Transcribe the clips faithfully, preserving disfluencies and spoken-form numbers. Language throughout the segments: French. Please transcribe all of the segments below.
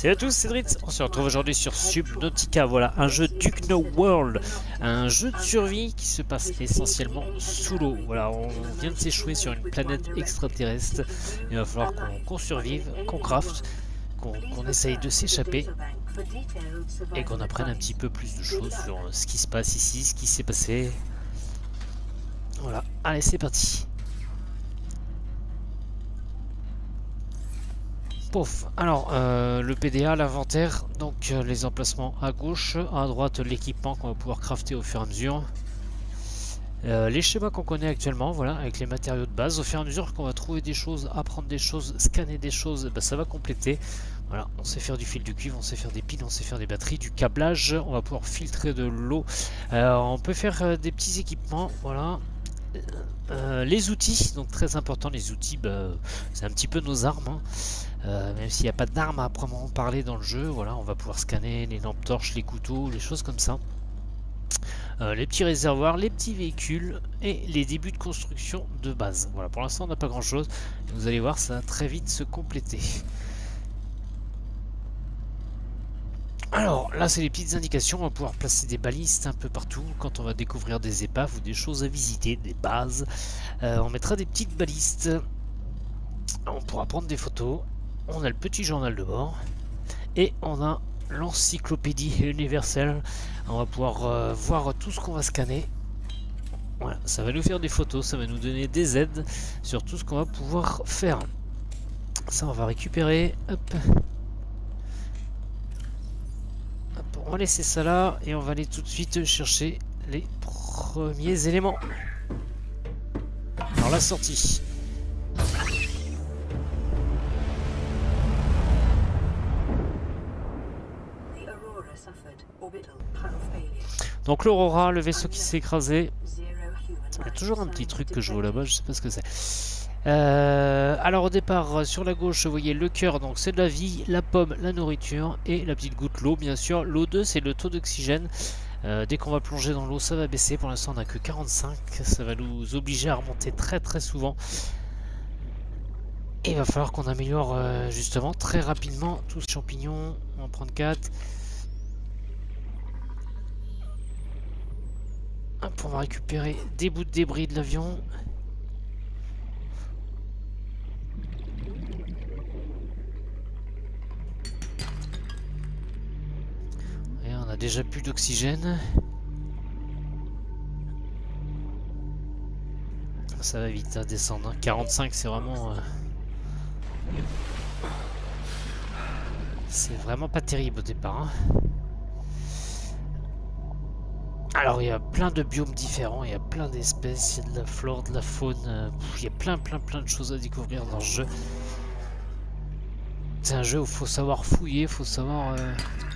Salut à tous, c'est Dritz. On se retrouve aujourd'hui sur Subnautica, voilà, un jeu Duke World, un jeu de survie qui se passe essentiellement sous l'eau. Voilà, on vient de s'échouer sur une planète extraterrestre. Il va falloir qu'on qu'on survive, qu'on craft, qu'on qu'on essaye de s'échapper et qu'on apprenne un petit peu plus de choses sur ce qui se passe ici, ce qui s'est passé. Voilà, allez, c'est parti. Pouf. Alors, euh, le P D A, l'inventaire, donc euh, les emplacements à gauche, à droite l'équipement qu'on va pouvoir crafter au fur et à mesure. Euh, les schémas qu'on connaît actuellement, voilà, avec les matériaux de base. Au fur et à mesure qu'on va trouver des choses, apprendre des choses, scanner des choses, bah, ça va compléter. Voilà, on sait faire du fil de cuivre, on sait faire des piles, on sait faire des batteries, du câblage, on va pouvoir filtrer de l'eau. Euh, on peut faire euh, des petits équipements, voilà. Euh, les outils, donc très important, les outils, bah, c'est un petit peu nos armes, hein. Euh, même s'il n'y a pas d'armes à proprement parler dans le jeu, voilà, on va pouvoir scanner les lampes torches, les couteaux, les choses comme ça. Euh, les petits réservoirs, les petits véhicules et les débuts de construction de base. Voilà, pour l'instant on n'a pas grand chose. Vous allez voir, ça va très vite se compléter. Alors là, c'est les petites indications. On va pouvoir placer des balistes un peu partout quand on va découvrir des épaves ou des choses à visiter, des bases. Euh, on mettra des petites balistes. On pourra prendre des photos. On a le petit journal de bord. Et on a l'encyclopédie universelle. On va pouvoir euh, voir tout ce qu'on va scanner. Voilà, ça va nous faire des photos, ça va nous donner des aides sur tout ce qu'on va pouvoir faire. Ça, on va récupérer. Hop. Hop, on va laisser ça là et on va aller tout de suite chercher les premiers éléments. Alors la sortie. Donc l'Aurora, le vaisseau qui s'est écrasé. Il y a toujours un petit truc que je vois là-bas, je sais pas ce que c'est. Euh, alors au départ, sur la gauche, vous voyez le cœur, donc c'est de la vie, la pomme, la nourriture et la petite goutte l'eau, bien sûr. L'O deux, c'est le taux d'oxygène. Euh, dès qu'on va plonger dans l'eau, ça va baisser. Pour l'instant, on n'a que quarante-cinq. Ça va nous obliger à remonter très très souvent. Et il va falloir qu'on améliore euh, justement très rapidement tous ces champignons. On va en prendre quatre. Hop, on va récupérer des bouts de débris de l'avion. Et on a déjà plus d'oxygène. Ça va vite à descendre. Hein. quarante-cinq, c'est vraiment... Euh... C'est vraiment pas terrible au départ. Hein. Alors il y a plein de biomes différents, il y a plein d'espèces, il y a de la flore, de la faune, euh, il y a plein plein plein de choses à découvrir dans ce jeu. C'est un jeu où il faut savoir fouiller, il faut savoir euh,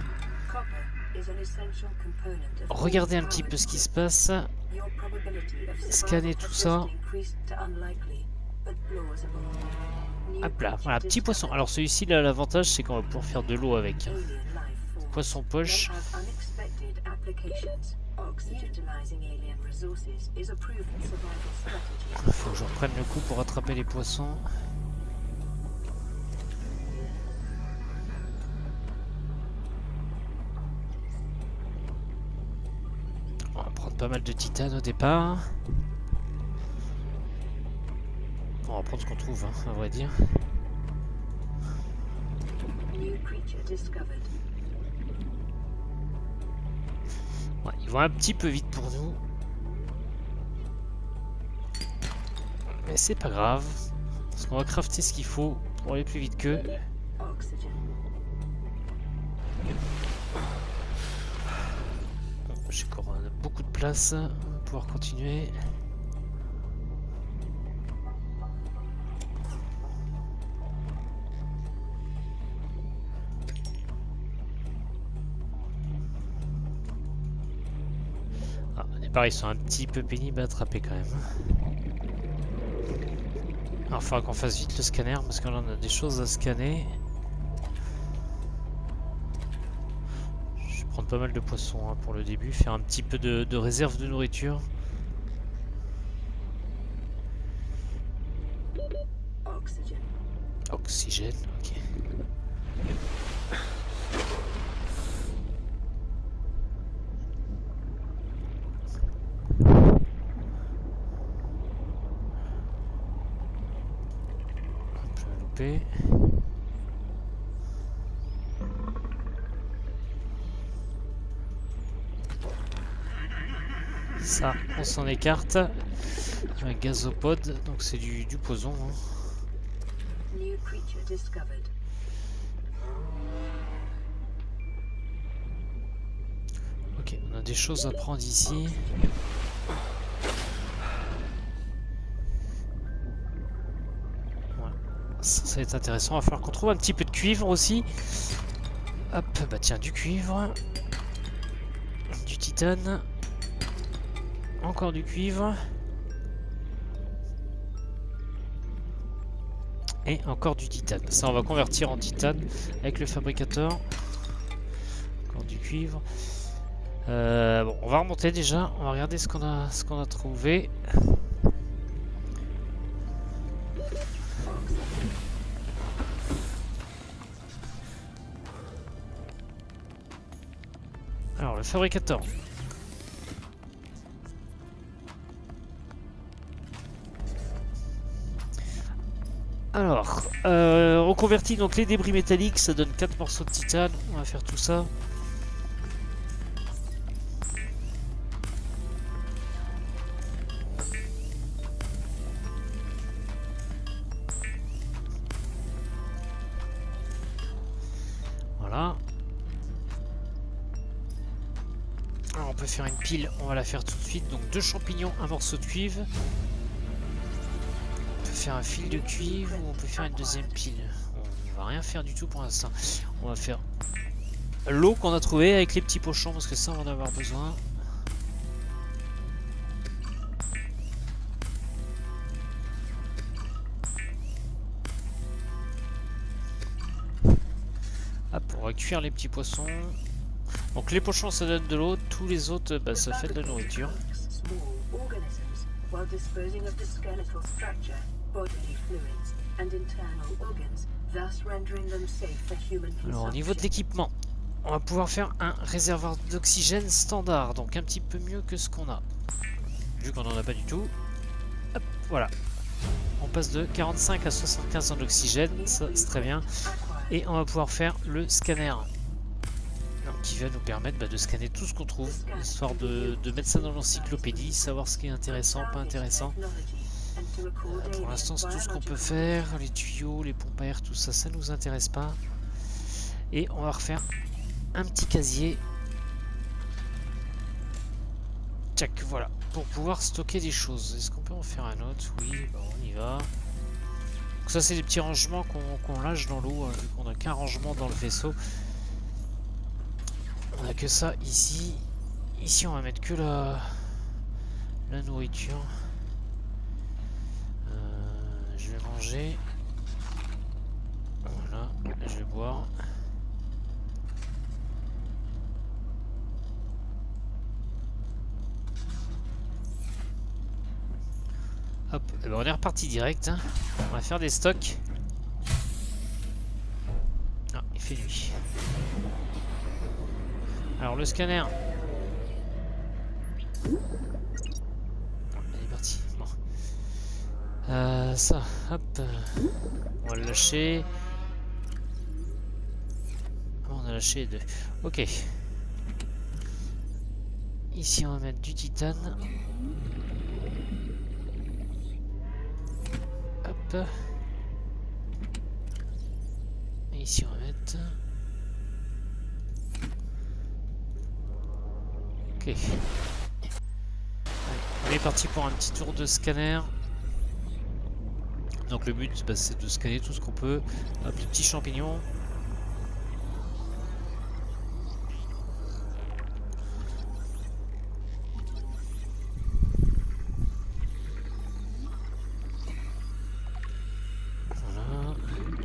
regarder un petit peu ce qui se passe, scanner tout ça. Hop là, voilà, petit poisson. Alors celui-ci, là, l'avantage, c'est qu'on va pouvoir faire de l'eau avec. Poisson poche. Il faut que je reprenne le coup pour attraper les poissons. On va prendre pas mal de titane au départ. On va prendre ce qu'on trouve, hein, à vrai dire. Ouais, ils vont un petit peu vite pour nous. Mais c'est pas grave. Parce qu'on va crafter ce qu'il faut pour aller plus vite qu'eux. Bon, j'ai encore beaucoup de place. On va pouvoir continuer. Ils sont un petit peu pénibles à attraper quand même. Alors, il faudra qu'on fasse vite le scanner parce que là on a des choses à scanner. Je vais prendre pas mal de poissons hein, pour le début, faire un petit peu de, de réserve de nourriture. Oxygène, ok. Loupé. Ça, on s'en écarte. Un gazopode, donc c'est du, du poison. Hein. Ok, on a des choses à prendre ici. Voilà. Ça, ça va être intéressant. Il va falloir qu'on trouve un petit peu de cuivre aussi. Hop, bah tiens, du cuivre. Du titane. Encore du cuivre. Et encore du titane. Ça, on va convertir en titane avec le fabricateur. Encore du cuivre. Euh, bon, on va remonter déjà. On va regarder ce qu'on a, ce qu'on a trouvé. Alors, le fabricateur. Alors, euh, on convertit donc les débris métalliques, ça donne quatre morceaux de titane. On va faire tout ça. Voilà. Alors, on peut faire une pile, on va la faire tout de suite. Donc deux champignons, un morceau de cuivre. Faire un fil de cuivre ou on peut faire une deuxième pile. On va rien faire du tout pour l'instant. On va faire l'eau qu'on a trouvée avec les petits pochons parce que ça on va en avoir besoin. Hop, on va cuire les petits poissons. Donc les pochons ça donne de l'eau, tous les autres bah, ça fait de la nourriture. Alors au niveau de l'équipement, on va pouvoir faire un réservoir d'oxygène standard, donc un petit peu mieux que ce qu'on a. Vu qu'on n'en a pas du tout. Hop, voilà. On passe de quarante-cinq à soixante-quinze en oxygène, ça c'est très bien. Et on va pouvoir faire le scanner. Donc, qui va nous permettre bah, de scanner tout ce qu'on trouve, histoire de, de mettre ça dans l'encyclopédie, savoir ce qui est intéressant, pas intéressant. Euh, pour l'instant c'est tout ce qu'on peut faire, les tuyaux, les pompes à air, tout ça, ça nous intéresse pas. Et on va refaire un petit casier. Tchac, voilà, pour pouvoir stocker des choses. Est-ce qu'on peut en faire un autre? Oui, bah, on y va. Donc ça c'est des petits rangements qu'on qu'on lâche dans l'eau, vu qu'on n'a qu'un rangement dans le vaisseau. On a que ça ici. Ici on va mettre que la, la nourriture. Euh, je vais manger. Voilà, je vais boire. Hop, et ben on est reparti direct. Hein. On va faire des stocks. Ah, il fait nuit. Alors le scanner. Il est parti. Bon. Euh, ça, hop. On va le lâcher. On a lâché deux. Ok. Ici on va mettre du titane. Hop. Et ici on va mettre... Ok. Allez, on est parti pour un petit tour de scanner. Donc le but bah, c'est de scanner tout ce qu'on peut. Hop, les petits champignons. Voilà.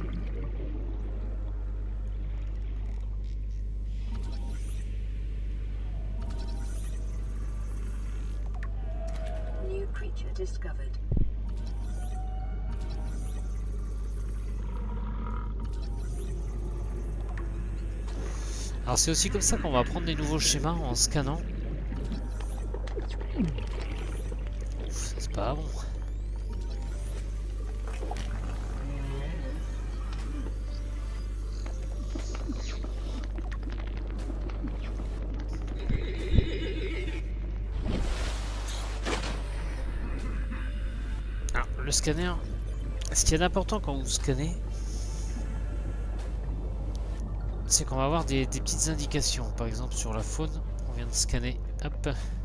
New creature discovered. Alors c'est aussi comme ça qu'on va apprendre des nouveaux schémas en scannant. C'est pas bon. Alors, le scanner, ce qui est important quand vous scannez, c'est qu'on va avoir des, des petites indications. Par exemple sur la faune, on vient de scanner, hop,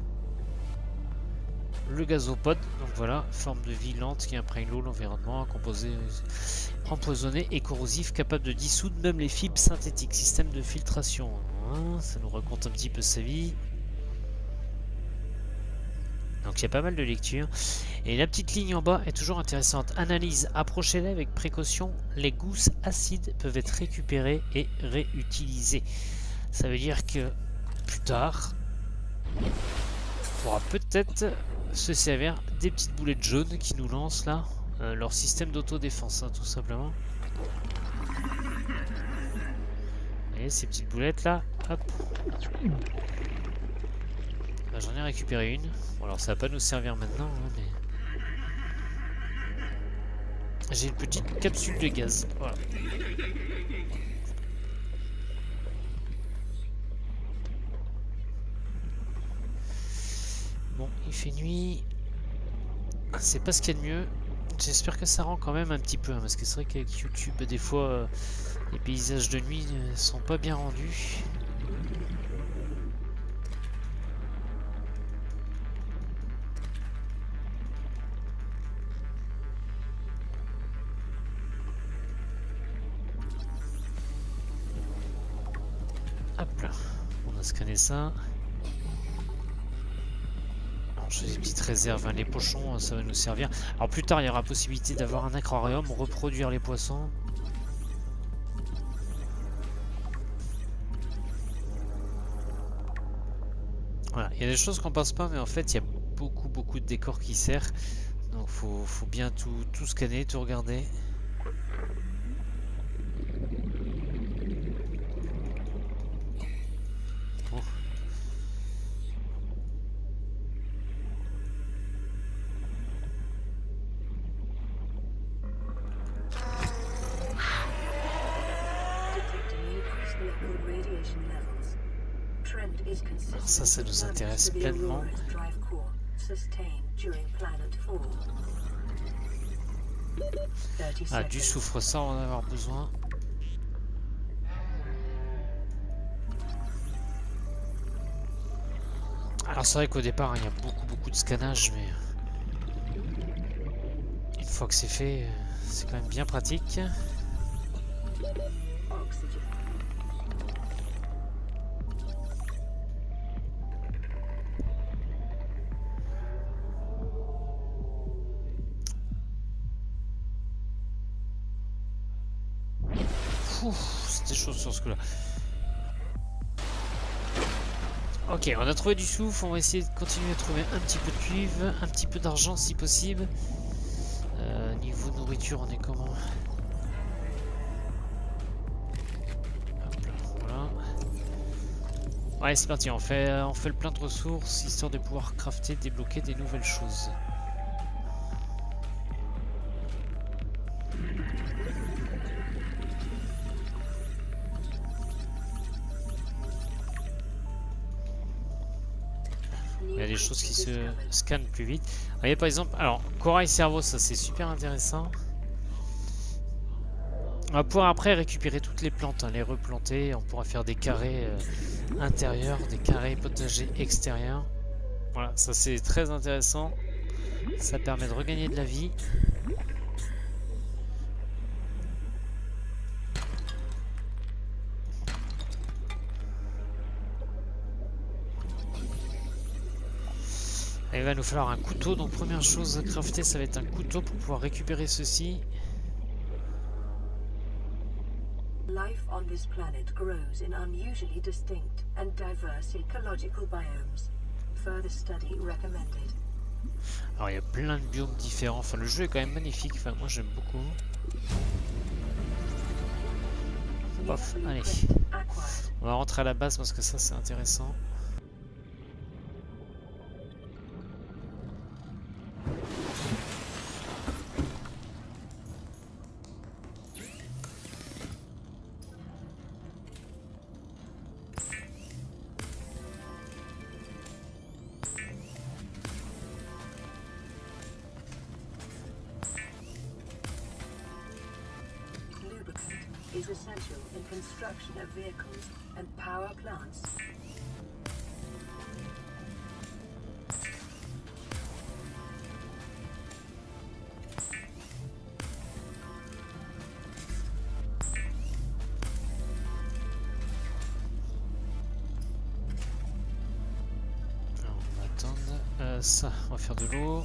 le gazopode, donc voilà, forme de vie lente qui imprègne l'eau, l'environnement, composé empoisonné et corrosif, capable de dissoudre même les fibres synthétiques, système de filtration. Hein, ça nous raconte un petit peu sa vie. Donc il y a pas mal de lectures. Et la petite ligne en bas est toujours intéressante. Analyse, approchez-les avec précaution. Les gousses acides peuvent être récupérées et réutilisées. Ça veut dire que plus tard, on pourra peut-être se servir des petites boulettes jaunes qui nous lancent là euh, leur système d'autodéfense, hein, tout simplement. Vous voyez ces petites boulettes là, hop. Bah, j'en ai récupéré une. Bon, alors ça va pas nous servir maintenant, hein, mais j'ai une petite capsule de gaz. Voilà. Bon, il fait nuit. C'est pas ce qu'il y a de mieux. J'espère que ça rend quand même un petit peu, hein, parce que c'est vrai qu'avec YouTube, des fois, euh, les paysages de nuit ne sont pas bien rendus. Hop là, on a scanné ça. Je fais des petites réserves, hein. Les pochons, ça va nous servir. Alors plus tard, il y aura possibilité d'avoir un aquarium, reproduire les poissons. Voilà, il y a des choses qu'on pense pas, mais en fait, il y a beaucoup, beaucoup de décors qui servent. Donc faut, faut bien tout, tout scanner, tout regarder. Bon. Alors ça, ça nous intéresse pleinement. Ah, du soufre, ça on va en avoir besoin. Alors c'est vrai qu'au départ, hein, il y a beaucoup beaucoup de scannage, mais une fois que c'est fait, c'est quand même bien pratique. C'était chaud sur ce coup-là. Ok, on a trouvé du soufre, on va essayer de continuer à trouver un petit peu de cuivre, un petit peu d'argent si possible. Euh, niveau nourriture, on est comment? Hop là, voilà. Ouais, c'est parti, on fait, on fait le plein de ressources, histoire de pouvoir crafter, débloquer des nouvelles choses. Il y a des choses qui se scannent plus vite. Vous voyez par exemple, alors corail cerveau, ça c'est super intéressant. On va pouvoir après récupérer toutes les plantes, hein, les replanter. On pourra faire des carrés euh, intérieurs, des carrés potagers extérieurs. Voilà, ça c'est très intéressant. Ça permet de regagner de la vie. Il va nous falloir un couteau, donc première chose à crafter, ça va être un couteau pour pouvoir récupérer ceci. Life on this planet grows in unusually distinct and diverse ecological biomes. Further study recommended. Alors il y a plein de biomes différents, enfin le jeu est quand même magnifique, enfin moi j'aime beaucoup. Pof, allez. On va rentrer à la base parce que ça c'est intéressant. Is essential in construction of vehicles and power plants. Alors, on va attendre. Euh, ça, on va faire de l'eau.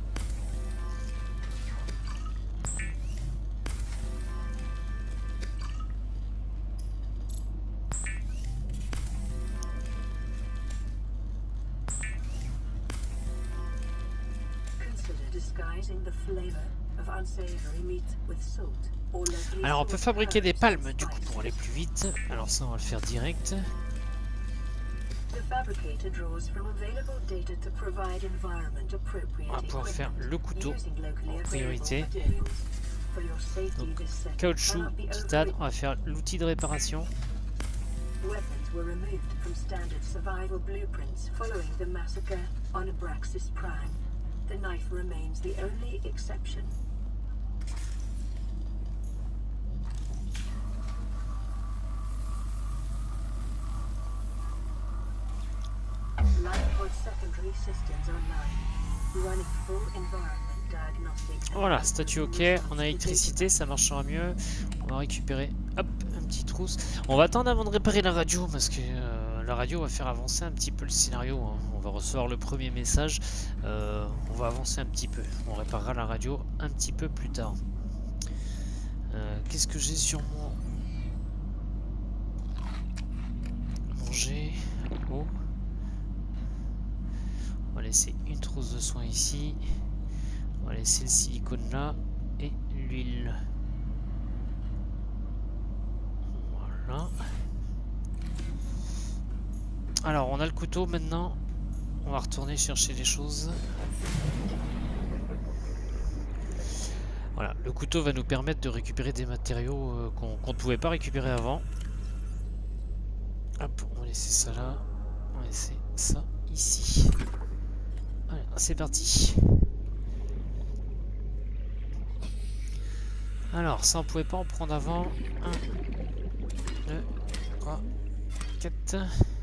Alors on peut fabriquer des palmes du coup pour aller plus vite. Alors ça on va le faire direct. On va pouvoir faire le couteau en priorité. Donc caoutchouc, titane, on va faire l'outil de réparation. The knife remains the only exception. Lifepod secondary systems online. Running full environment diagnostic. Voilà, statut ok, on a l'électricité, ça marchera mieux. On va récupérer, hop, un petit trousse. On va attendre avant de réparer la radio parce que euh, la radio va faire avancer un petit peu le scénario. Hein. On va recevoir le premier message. Euh, on va avancer un petit peu. On réparera la radio un petit peu plus tard. Euh, Qu'est-ce que j'ai sur moi? Manger. Oh. On va laisser une trousse de soins ici. On va laisser le silicone là. Et l'huile. Voilà. Alors, on a le couteau maintenant. On va retourner chercher les choses. Voilà, le couteau va nous permettre de récupérer des matériaux euh, qu'on qu'on ne pouvait pas récupérer avant. Hop, on va laisser ça là. On va laisser ça ici. Allez, c'est parti. Alors, ça on pouvait pas en prendre avant. un, deux, trois, quatre.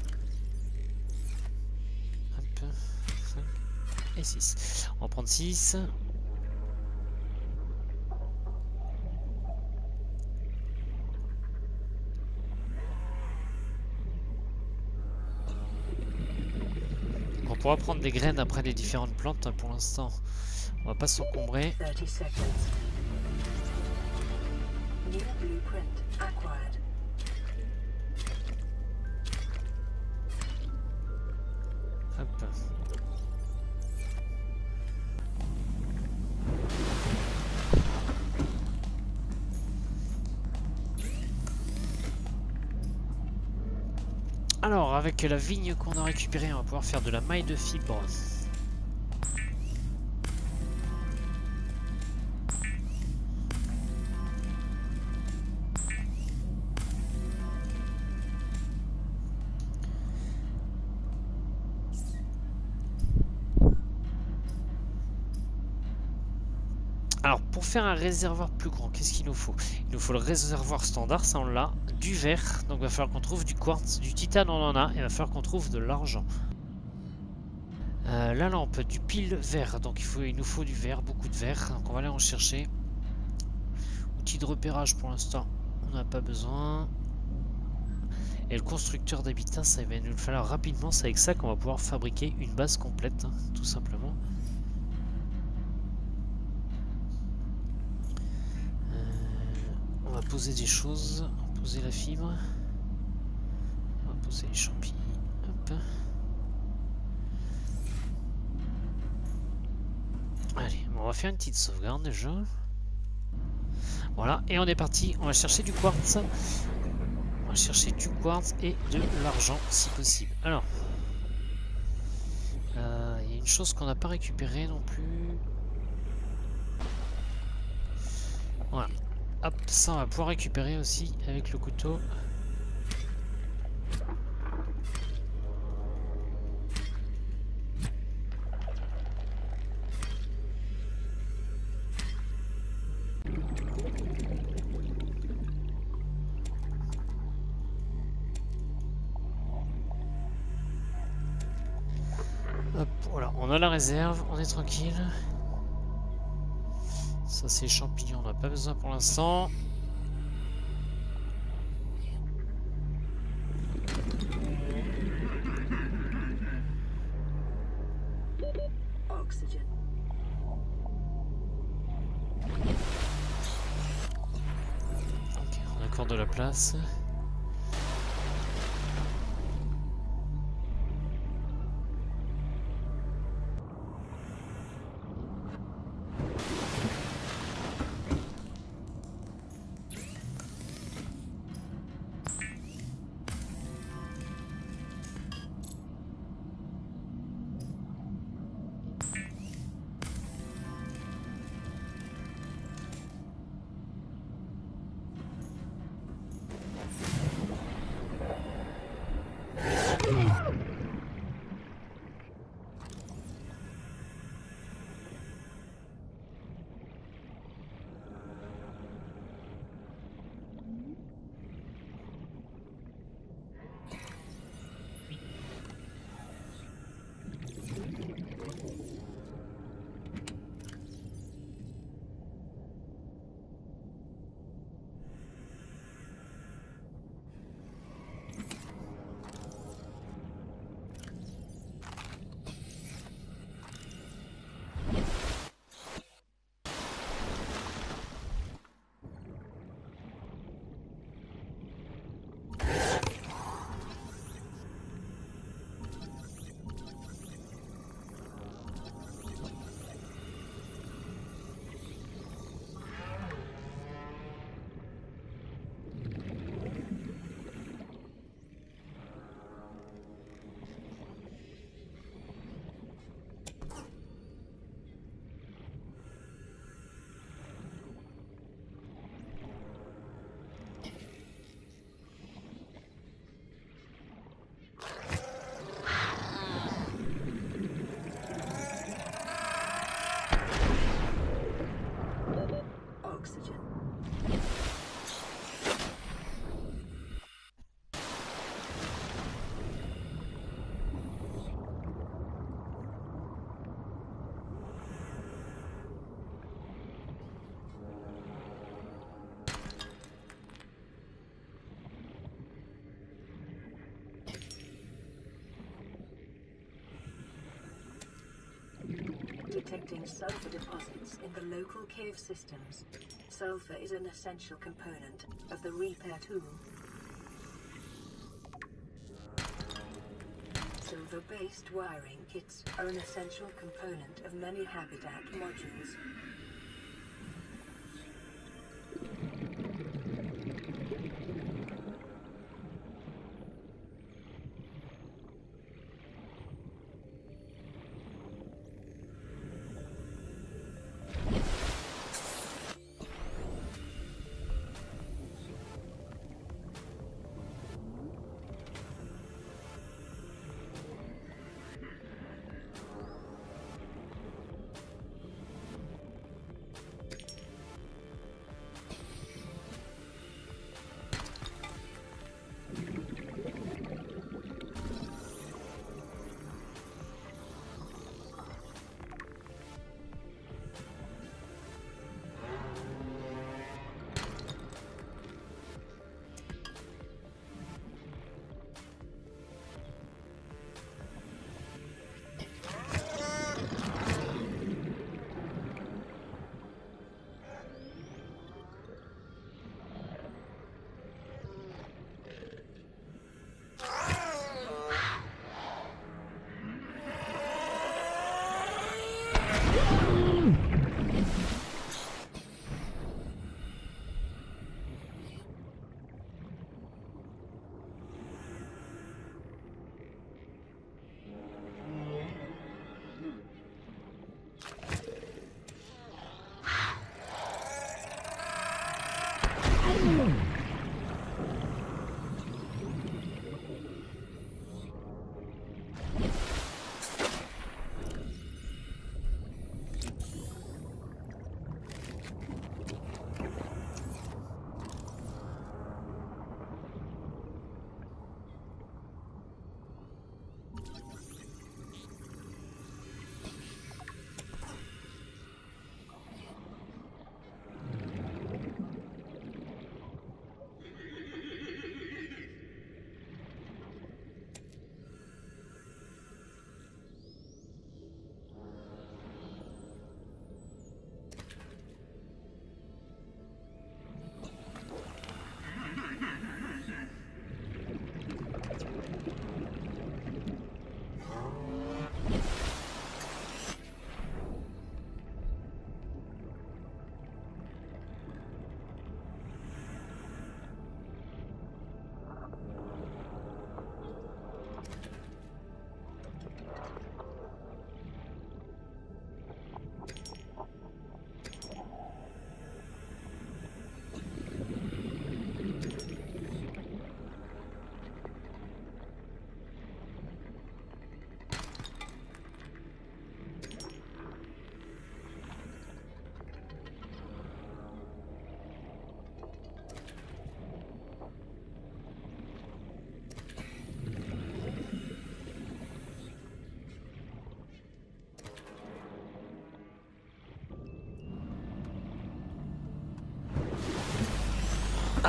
cinq et six. On va prendre six. On pourra prendre des graines après les différentes plantes. Pour l'instant, on va pas s'encombrer. Hop. Alors, avec la vigne qu'on a récupérée, on va pouvoir faire de la maille de fibre. Alors, pour faire un réservoir plus grand, qu'est-ce qu'il nous faut? Il nous faut le réservoir standard, ça on l'a, du verre, donc il va falloir qu'on trouve du quartz, du titane on en a, et il va falloir qu'on trouve de l'argent. Euh, la lampe, du pile vert, donc il, faut, il nous faut du verre, beaucoup de verre, donc on va aller en chercher. Outil de repérage pour l'instant, on n'a pas besoin. Et le constructeur d'habitat, ça va nous le falloir rapidement, c'est avec ça qu'on va pouvoir fabriquer une base complète, hein, tout simplement. On va poser des choses, on va poser la fibre, on va poser les champignons, hop. Allez, on va faire une petite sauvegarde déjà. Voilà, et on est parti, on va chercher du quartz. va chercher du quartz et de l'argent si possible. Alors, il euh, y a une chose qu'on n'a pas récupérée non plus. Voilà. Hop, ça on va pouvoir récupérer aussi avec le couteau. Hop, voilà, on a la réserve, on est tranquille. Ça c'est champignons, on n'a pas besoin pour l'instant. Oxygen. Ok, on a encore de la place. Detecting sulfur deposits in the local cave systems. Sulfur is an essential component of the repair tool. Silver-based wiring kits are an essential component of many habitat modules.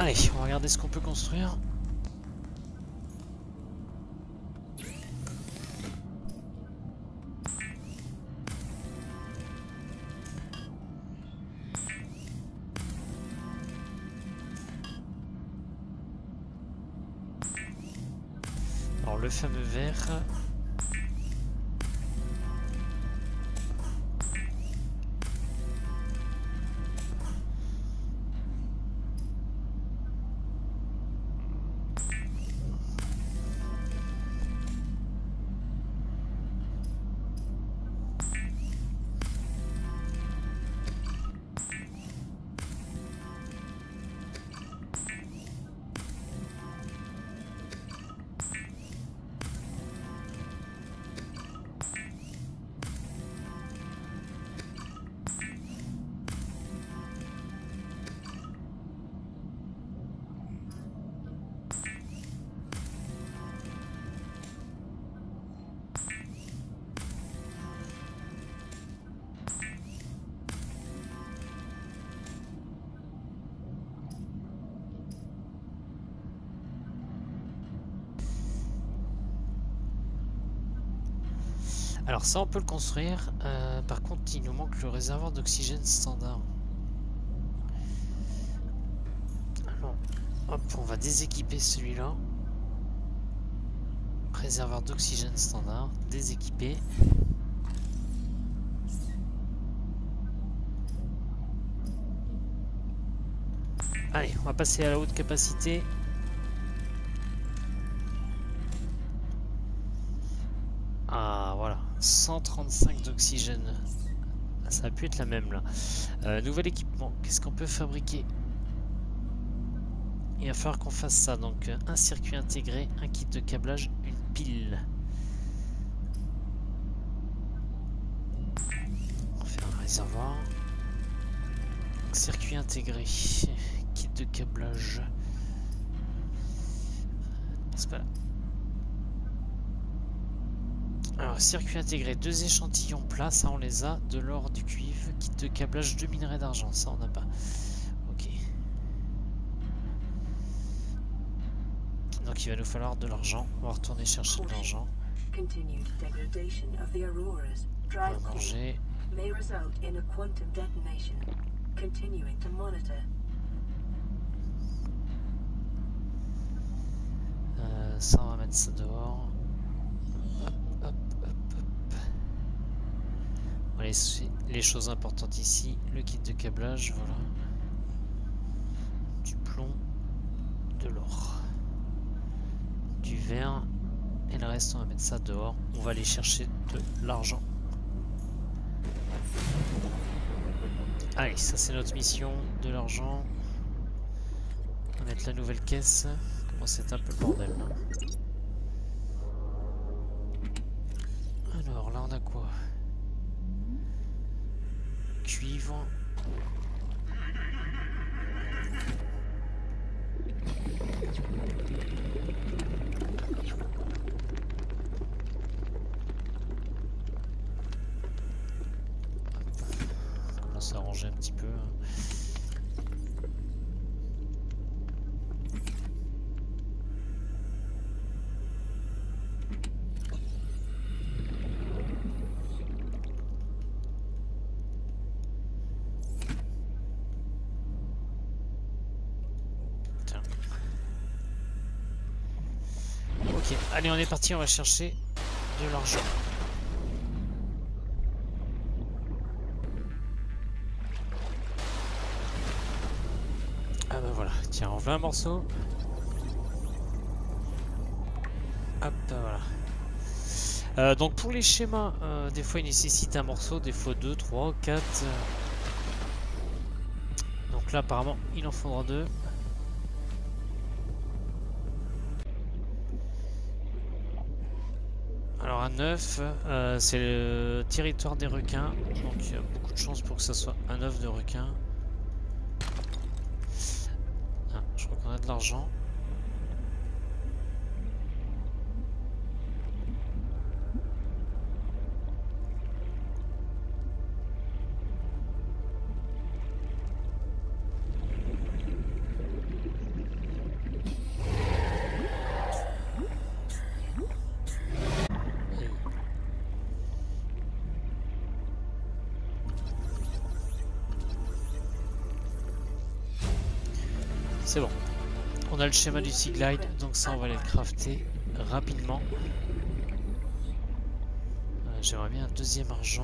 Allez, on va regarder ce qu'on peut construire. Alors le fameux verre. Alors ça on peut le construire, euh, par contre il nous manque le réservoir d'oxygène standard. Alors hop, on va déséquiper celui-là. Réservoir d'oxygène standard, déséquipé. Allez, on va passer à la haute capacité. Ah voilà, cent trente-cinq d'oxygène. Ça a pu être la même là. Euh, nouvel équipement, qu'est-ce qu'on peut fabriquer? Il va falloir qu'on fasse ça. Donc un circuit intégré, un kit de câblage, une pile. On va faire un réservoir. Donc, circuit intégré, kit de câblage. C'est pas là. Alors, circuit intégré, deux échantillons plats, ça on les a, de l'or, du cuivre, kit de câblage, deux minerais d'argent, ça on n'a pas. Ok. Donc il va nous falloir de l'argent, on va retourner chercher de l'argent. On va manger. Euh, ça on va mettre ça dehors. Hop, hop, hop. On les, les choses importantes ici, le kit de câblage, voilà. Du plomb, de l'or, du verre, et le reste on va mettre ça dehors. On va aller chercher de l'argent. Allez, ça c'est notre mission, de l'argent. On va mettre la nouvelle caisse. Comment c'est un peu le bordel là. Alors là on a quoi? Cuivre. On commence à ranger un petit peu. Ok, allez on est parti, on va chercher de l'argent. Ah bah voilà, tiens, on veut un morceau. Hop, voilà. Euh, donc pour les schémas, euh, des fois ils nécessitent un morceau, des fois deux, trois, quatre. Donc là apparemment il en faudra deux. Alors un œuf, euh, c'est le territoire des requins, donc il y a beaucoup de chances pour que ça soit un œuf de requin. Ah, je crois qu'on a de l'argent. C'est bon. On a le schéma du Sea Glide, donc ça on va aller le crafter rapidement. Euh, J'aimerais bien un deuxième argent.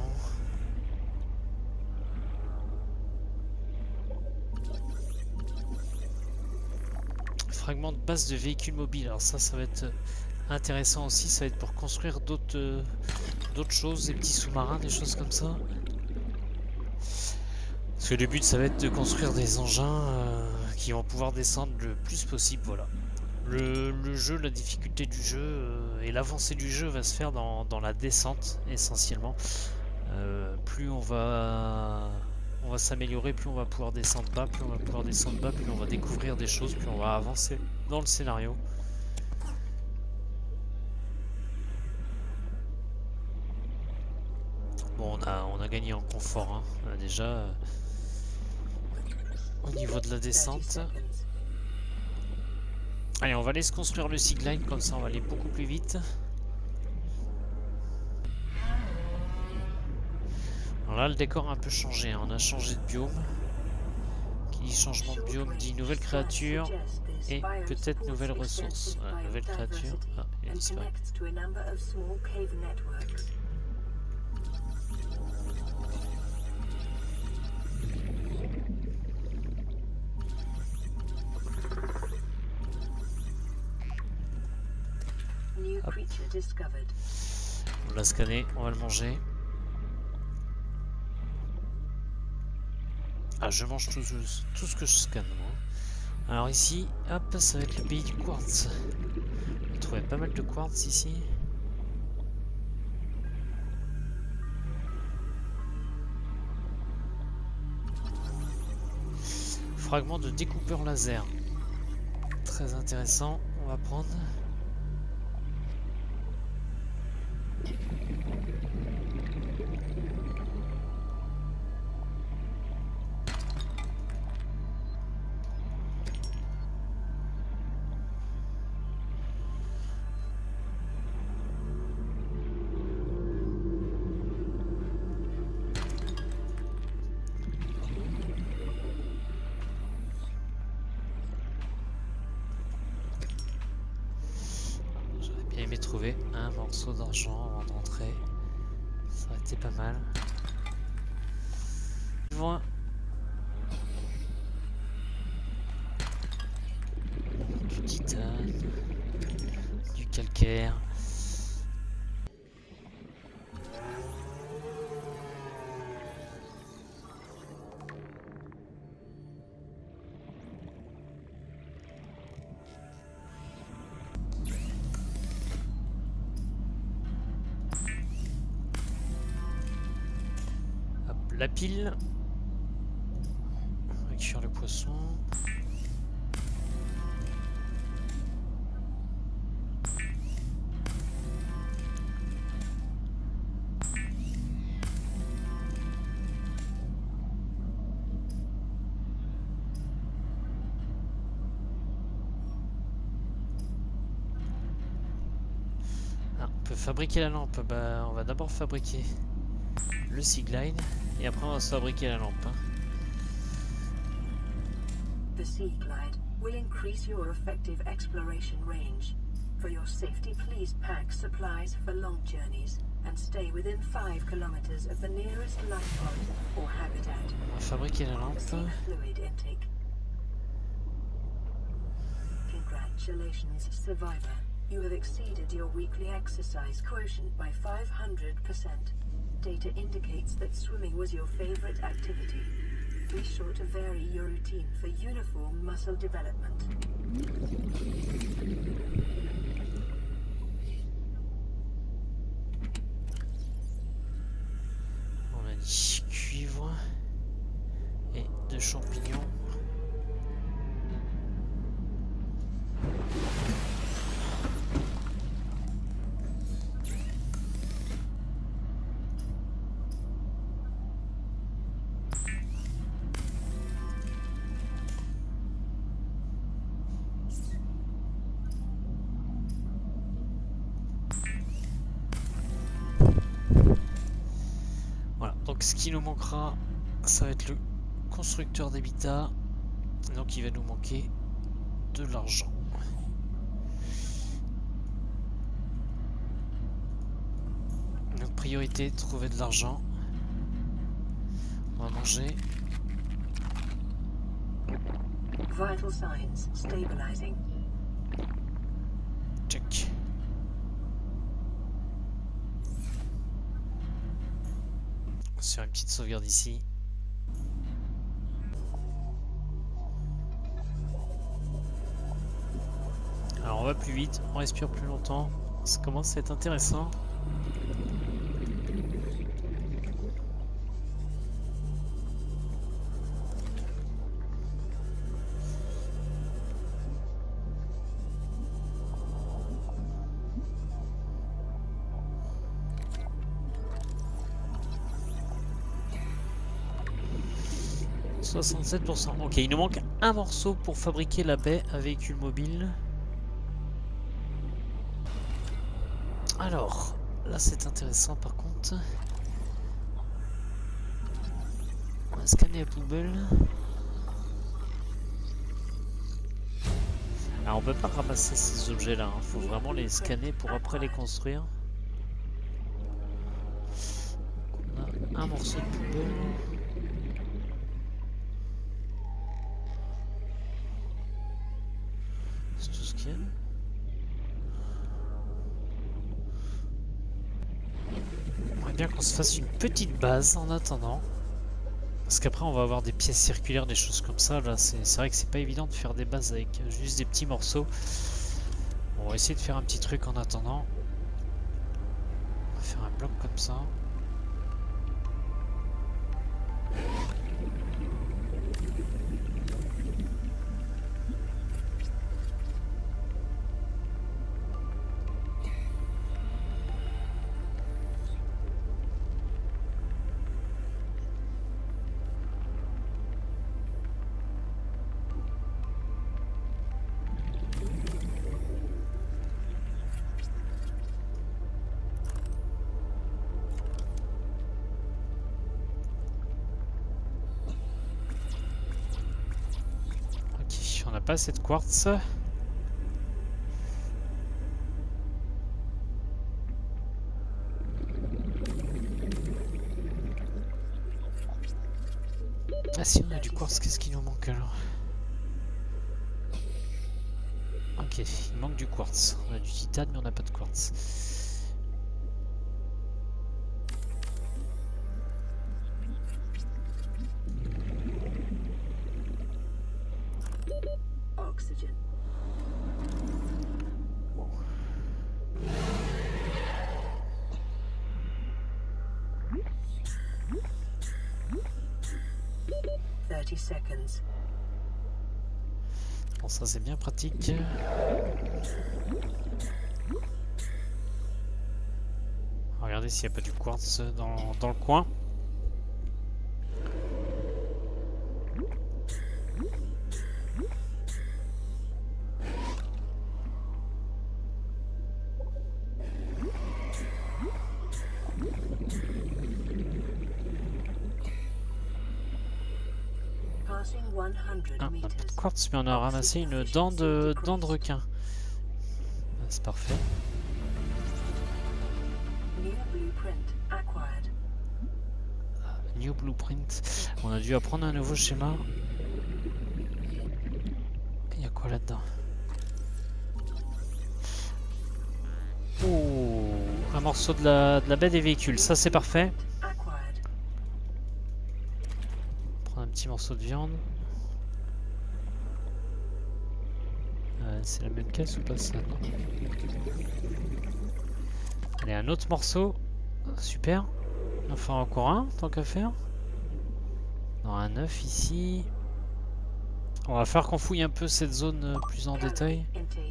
Fragment de base de véhicules mobiles. Alors ça, ça va être intéressant aussi. Ça va être pour construire d'autres euh, d'autres choses, des petits sous-marins, des choses comme ça. Parce que le but, ça va être de construire des engins euh, qui vont pouvoir descendre le plus possible. Voilà. Le, le jeu, la difficulté du jeu euh, et l'avancée du jeu va se faire dans, dans la descente essentiellement. Euh, plus on va on va s'améliorer, plus on va pouvoir descendre bas, plus on va pouvoir descendre bas, plus on va découvrir des choses, plus on va avancer dans le scénario. Bon, on a, on a gagné en confort hein, déjà euh, au niveau de la descente. Allez, on va aller se construire le Sea Glide, comme ça on va aller beaucoup plus vite. Alors là, le décor a un peu changé, hein. On a changé de biome. Qui dit changement de biome dit nouvelle créature et peut-être nouvelles ressources. Voilà, nouvelle créature. Ah, il a disparu. Hop. On l'a scanné, on va le manger. Ah, je mange tout, tout ce que je scanne, moi. Alors ici, hop, ça va être le pays du quartz. On va trouver pas mal de quartz ici. Fragment de découpeur laser. Très intéressant, on va prendre. Aimé trouver un morceau d'argent avant de rentrer, ça aurait été pas mal. Voilà. Du titane, du calcaire. La pile. On va cuire le poisson. Ah, on peut fabriquer la lampe. Bah, on va d'abord fabriquer le Sea Glide et après on va se fabriquer la lampe. Hein. The Sea Glide will increase your effective exploration range. For your safety, please pack supplies for long journeys and stay within five kilometers of the nearest life pod or habitat. On va fabriquer la lampe. Fluid intake. Congratulations, survivor. You have exceeded your weekly exercise quotient by five hundred percent. Data indicates that swimming was your favorite activity. Be sure to vary your routine for uniform muscle development. On a dit cuivre et de champignons. Donc ce qui nous manquera, ça va être le constructeur d'habitat. Donc il va nous manquer de l'argent. Notre priorité, trouver de l'argent. On va manger. Vital signs stabilizing. Check. On se fait une petite sauvegarde ici. Alors on va plus vite, on respire plus longtemps. Ça commence à être intéressant. soixante-sept pour cent. Ok, il nous manque un morceau pour fabriquer la baie à véhicule mobile. Alors, là c'est intéressant par contre. On va scanner la poubelle. Alors on peut pas ramasser ces objets là, il faut vraiment les scanner pour après les construire. On a un morceau de poubelle. C'est tout ce qu'il y a. J'aimerais bien qu'on se fasse une petite base en attendant. Parce qu'après on va avoir des pièces circulaires, des choses comme ça. Là c'est vrai que c'est pas évident de faire des bases avec juste des petits morceaux. On va essayer de faire un petit truc en attendant. On va faire un bloc comme ça. On n'a pas assez de quartz. Ah si on a du quartz, qu'est-ce qui nous manque alors? Ok, il manque du quartz. On a du titane mais on n'a pas de quartz. Oxygen. thirty seconds. Bon, ça c'est bien pratique. Regardez s'il n'y a pas du quartz dans, dans le coin. Ah, on n'a pas de quartz, mais on a ramassé une dent de, dent de requin. Ah, c'est parfait. New blueprint. On a dû apprendre un nouveau schéma. Il y a quoi là-dedans? Oh, un morceau de la, de la baie des véhicules. Ça, c'est parfait. Prendre un petit morceau de viande. Euh, c'est la même caisse ou pas ça? Non. Allez, un autre morceau. Super. Enfin, encore un, tant qu'à faire. Non, un neuf ici. On va faire qu'on fouille un peu cette zone euh, plus en détail.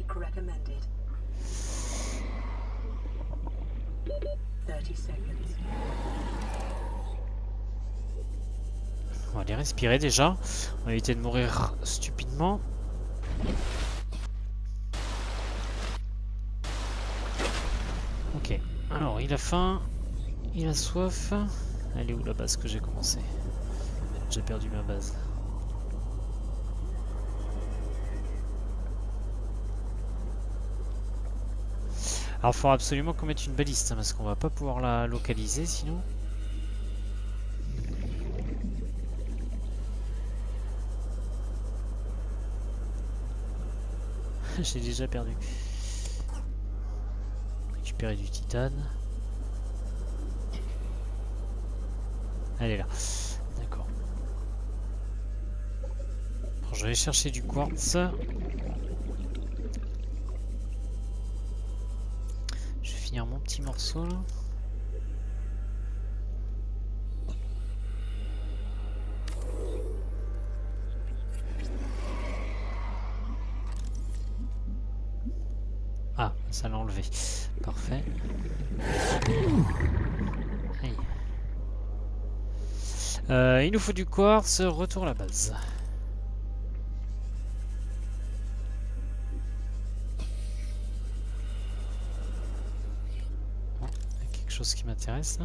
On va les respirer déjà. On va éviter de mourir stupidement. Ok. Alors, il a faim. Il a soif. Elle est où la base que j'ai commencé? J'ai perdu ma base. Alors il faudra absolument qu'on mette une baliste, hein, parce qu'on va pas pouvoir la localiser sinon. J'ai déjà perdu. Récupérer du titane. Elle est là. D'accord. Bon, je vais aller chercher du quartz. Je vais finir mon petit morceau là. Ah, ça l'a enlevé. Parfait. Aïe. Euh, il nous faut du quartz, retour à la base. Bon, il y a quelque chose qui m'intéresse là.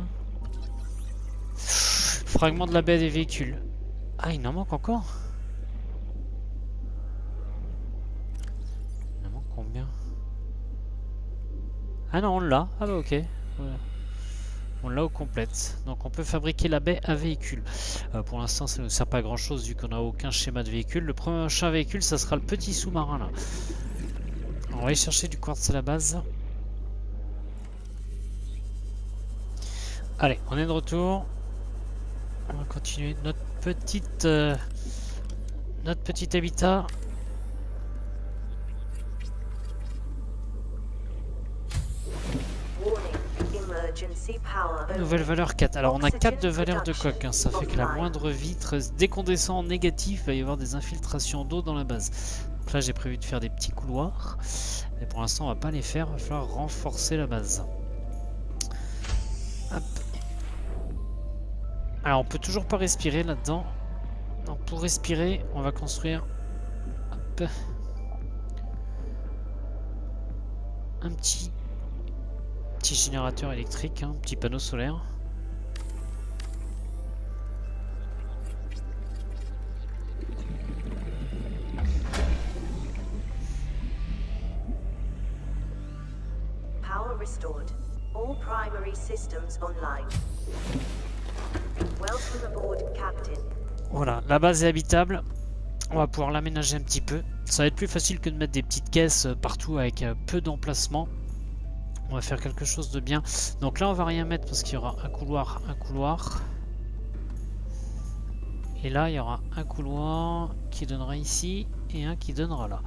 Fragment de la baie des véhicules. Ah, il en manque encore? Il en manque combien? Ah non, on l'a. Ah bah ok. Voilà. On l'a au complète. Donc on peut fabriquer la baie à véhicule. Euh, pour l'instant, ça ne nous sert pas à grand chose vu qu'on n'a aucun schéma de véhicule. Le prochain véhicule, ça sera le petit sous-marin là. On va aller chercher du quartz à la base. Allez, on est de retour. On va continuer notre petite, euh, notre petit habitat. Nouvelle valeur quatre. Alors on a quatre de valeur de coque. Hein. Ça fait que la moindre vitre, dès qu'on descend en négatif, il va y avoir des infiltrations d'eau dans la base. Donc là j'ai prévu de faire des petits couloirs. Mais pour l'instant on va pas les faire. Il va falloir renforcer la base. Hop. Alors on peut toujours pas respirer là-dedans. Donc pour respirer, on va construire hop, un petit petit générateur électrique, un hein, petit panneau solaire. Power restored. All primary systems online. Welcome aboard, Captain. Voilà, la base est habitable. On va pouvoir l'aménager un petit peu. Ça va être plus facile que de mettre des petites caisses partout avec peu d'emplacement. On va faire quelque chose de bien. Donc là, on va rien mettre parce qu'il y aura un couloir, un couloir. Et là, il y aura un couloir qui donnera ici et un qui donnera là.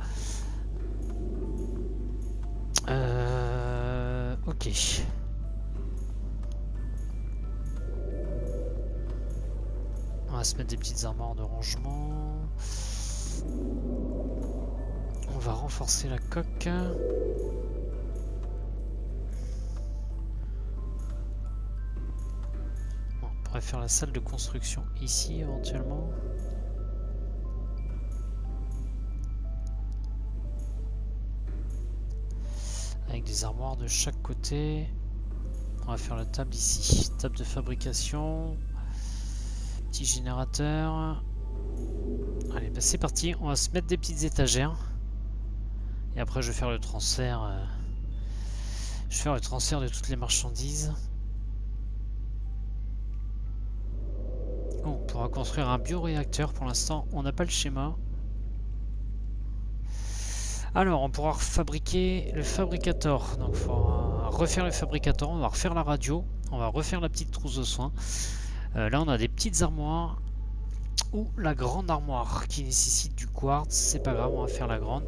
Euh, ok. On va se mettre des petites armoires de rangement. On va renforcer la coque. On va faire la salle de construction ici éventuellement. Avec des armoires de chaque côté. On va faire la table ici. Table de fabrication. Petit générateur. Allez, bah c'est parti. On va se mettre des petites étagères. Et après je vais faire le transfert. Euh... Je vais faire le transfert de toutes les marchandises. On pourra construire un bioréacteur. Pour l'instant, on n'a pas le schéma. Alors, on pourra fabriquer le fabricator. Donc, il faudra refaire le fabricator. On va refaire la radio. On va refaire la petite trousse de soins. Euh, là, on a des petites armoires. Ou la grande armoire qui nécessite du quartz. C'est pas grave, on va faire la grande.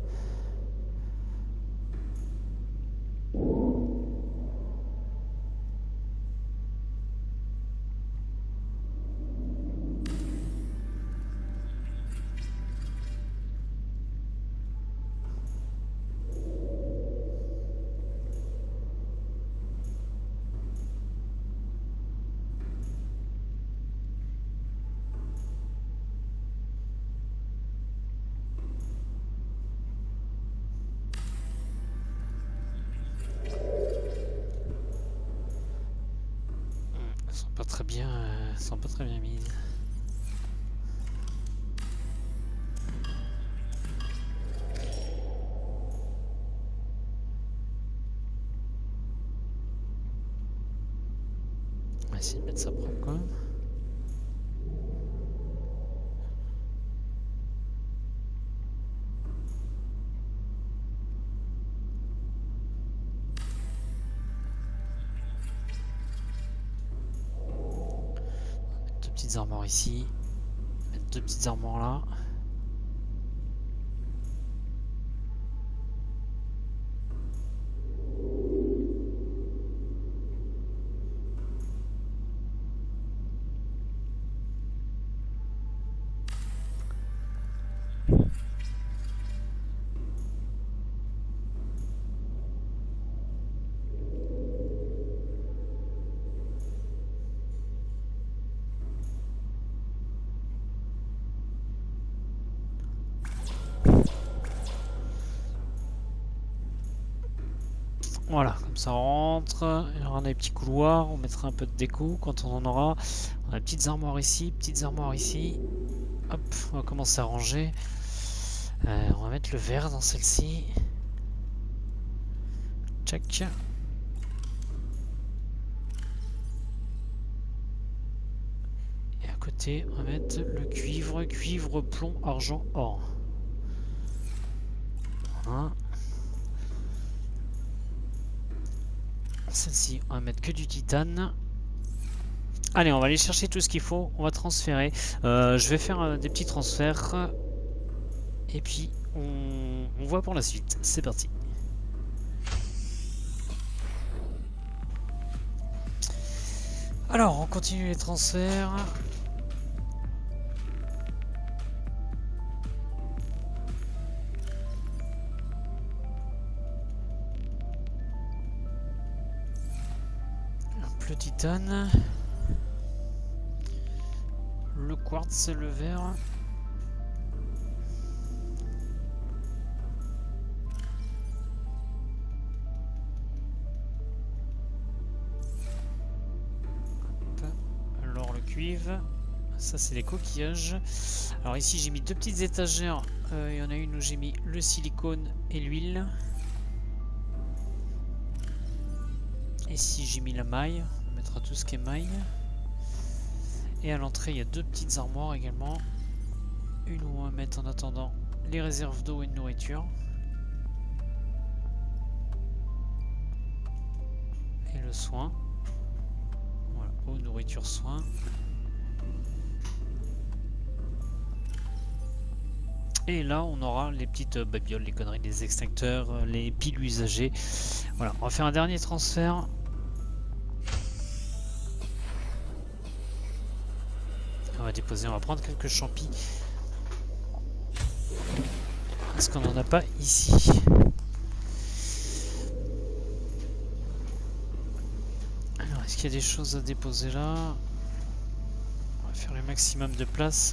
Pas très bien, euh, sont pas très bien mises. essayer de mettre ça propre quand même. Deux petites armoires ici. Mettre deux petites armoires là. Voilà, comme ça on rentre, il y aura des petits couloirs, on mettra un peu de déco quand on en aura. On a des petites armoires ici, petites armoires ici. Hop, on va commencer à ranger. Euh, on va mettre le verre dans celle-ci. Check. Et à côté, on va mettre le cuivre, cuivre, plomb, argent, or. Voilà. Celle-ci, on va mettre que du titane. Allez, on va aller chercher tout ce qu'il faut. On va transférer. Euh, je vais faire euh, des petits transferts. Et puis, on, on voit pour la suite. C'est parti. Alors, on continue les transferts. Le titane, le quartz et le verre. Hop. Alors le cuivre, ça c'est les coquillages. Alors ici j'ai mis deux petites étagères. Euh, il y en a une où j'ai mis le silicone et l'huile. Ici j'ai mis la maille. On mettra tout ce qui est maille. Et à l'entrée il y a deux petites armoires également. Une où on va mettre en attendant les réserves d'eau et de nourriture. Et le soin. Voilà, eau, nourriture, soin. Et là on aura les petites babioles, les conneries, les extincteurs, les piles usagées. Voilà, on va faire un dernier transfert. On va déposer, on va prendre quelques champis. Parce qu'on n'en a pas ici. Alors, est-ce qu'il y a des choses à déposer là? On va faire le maximum de place.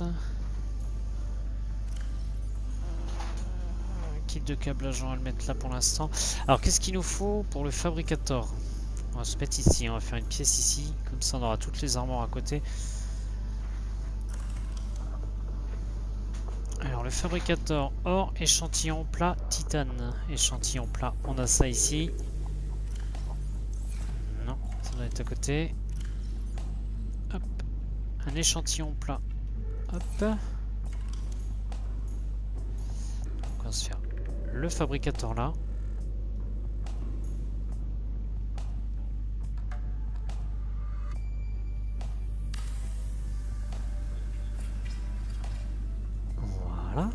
Kit de câblage, on va le mettre là pour l'instant. Alors, qu'est-ce qu'il nous faut pour le fabricator? On va se mettre ici, on va faire une pièce ici. Comme ça, on aura toutes les armoires à côté. Alors le fabricator or, échantillon plat, titane. Échantillon plat, on a ça ici. Non, ça doit être à côté. Hop, un échantillon plat. Hop. Donc on va se faire le fabricator là. Voilà.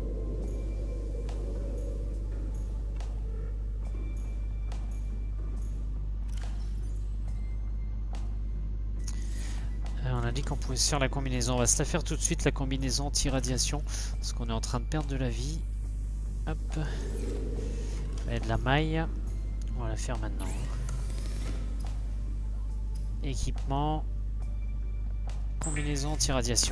On a dit qu'on pouvait se faire la combinaison. On va se la faire tout de suite, la combinaison anti-radiation, parce qu'on est en train de perdre de la vie. Hop. Et de la maille. On va la faire maintenant. Équipement. Combinaison anti-radiation.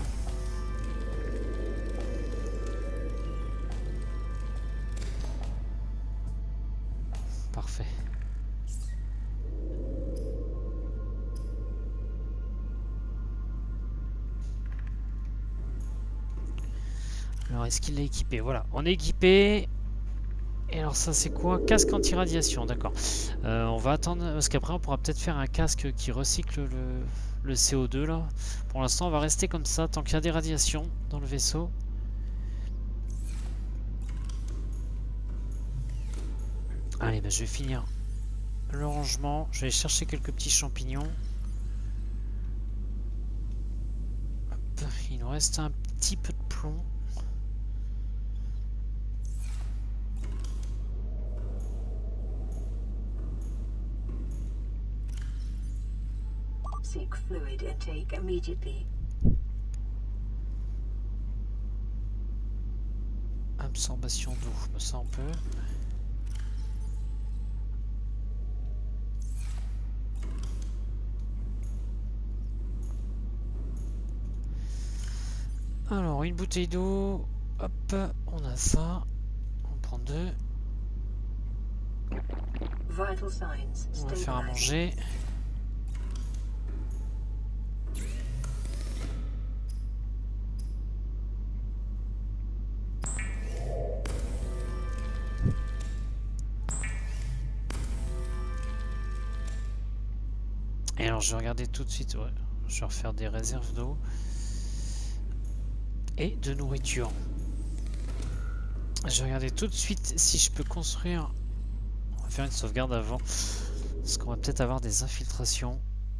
Parfait. Alors, est-ce qu'il est équipé? Voilà, on est équipé. Et alors ça c'est quoi? Casque anti-radiation, d'accord. Euh, on va attendre, parce qu'après on pourra peut-être faire un casque qui recycle le, le C O deux là. Pour l'instant on va rester comme ça, tant qu'il y a des radiations dans le vaisseau. Allez, bah, je vais finir le rangement. Je vais chercher quelques petits champignons. Hop, il nous reste un petit peu de plomb. Seek fluid intake immediately. Absorption d'eau, ça on peut. Alors, une bouteille d'eau. Hop, on a ça. On prend deux. Vital signs On va faire à stabilized. manger. Et alors, je vais regarder tout de suite. Ouais, je vais refaire des réserves d'eau et de nourriture. Je vais regarder tout de suite si je peux construire. On va faire une sauvegarde avant, parce qu'on va peut-être avoir des infiltrations.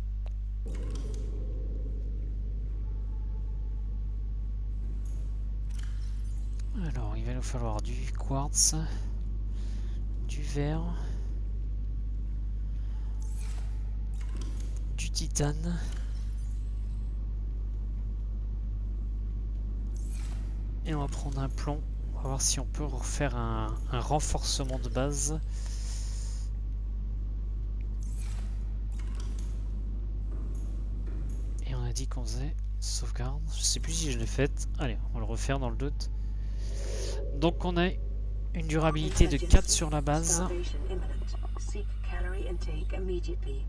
Alors, il va nous falloir du quartz, du verre, du titane. Et on va prendre un plomb. On va voir si on peut refaire un, un renforcement de base. Et on a dit qu'on faisait sauvegarde. Je sais plus si je l'ai faite. Allez, on va le refaire dans le doute. Donc on a une durabilité de quatre sur la base. Starvation imminent. Seek calorie intake immediately.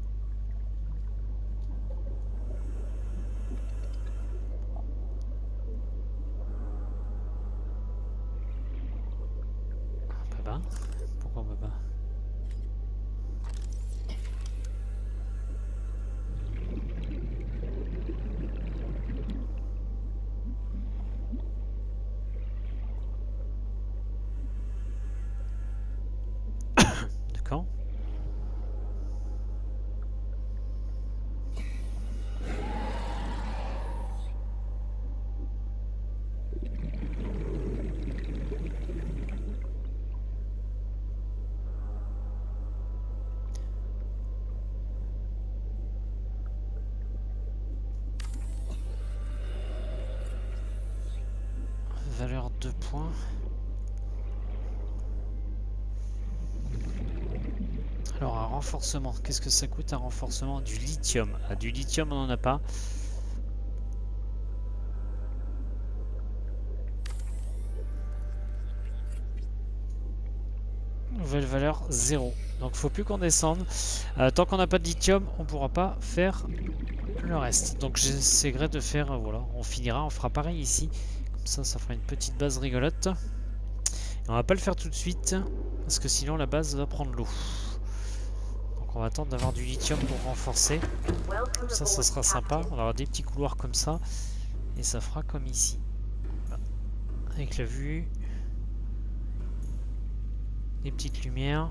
On peut pas. Pourquoi on peut pas? D'accord. Valeur deux points. Alors un renforcement, qu'est-ce que ça coûte un renforcement? Du lithium. Ah, du lithium on n'en a pas. Nouvelle valeur zéro. Donc faut plus qu'on descende. Euh, tant qu'on n'a pas de lithium, on pourra pas faire le reste. Donc j'essaierai de faire, euh, voilà, on finira, on fera pareil ici. Comme ça, ça fera une petite base rigolote. Et on va pas le faire tout de suite, parce que sinon la base va prendre l'eau. Donc on va attendre d'avoir du lithium pour renforcer. Comme ça, ça sera sympa. On va avoir des petits couloirs comme ça. Et ça fera comme ici. Voilà. Avec la vue. Des petites lumières.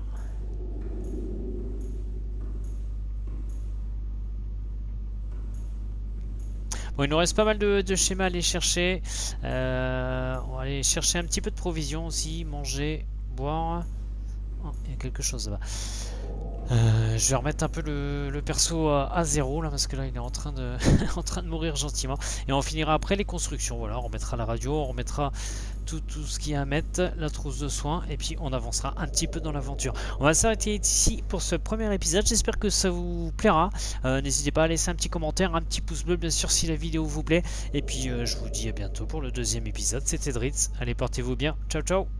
Bon, il nous reste pas mal de, de schémas à aller chercher. Euh, on va aller chercher un petit peu de provisions aussi. Manger, boire. Oh, il y a quelque chose là-bas. Euh, je vais remettre un peu le, le perso à, à zéro là, parce que là il est en train de en train de mourir gentiment, et on finira après les constructions. Voilà, on remettra la radio, on remettra tout, tout ce qu'il y a à mettre, la trousse de soins, et puis on avancera un petit peu dans l'aventure. On va s'arrêter ici pour ce premier épisode. J'espère que ça vous plaira. Euh, n'hésitez pas à laisser un petit commentaire, un petit pouce bleu bien sûr si la vidéo vous plaît, et puis euh, je vous dis à bientôt pour le deuxième épisode. C'était Dritz, allez portez-vous bien, ciao ciao.